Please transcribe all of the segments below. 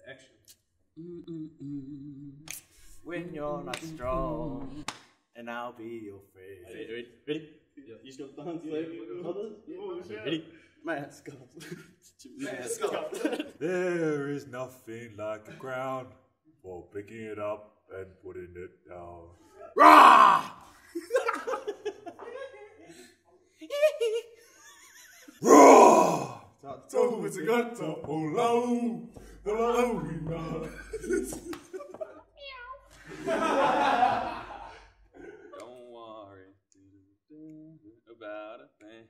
Action. When you're not strong, and I'll be your friend. Ready? Yeah. You still dance like others? Ready? Mask off. Mask off. There is nothing like the ground for picking it up and putting it down. Rah! Rah! So it's a got to follow. Don't worry about a thing.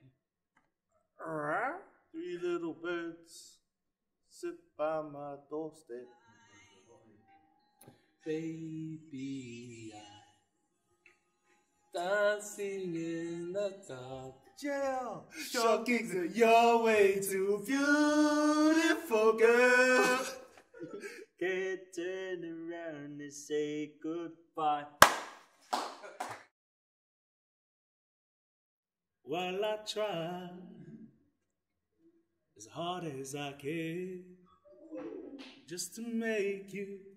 Three little birds sit by my doorstep. Baby, dancing in the dark. Yeah, short kicks are your way to beautiful girl. Can't turn around and say goodbye. While I try as hard as I can just to make you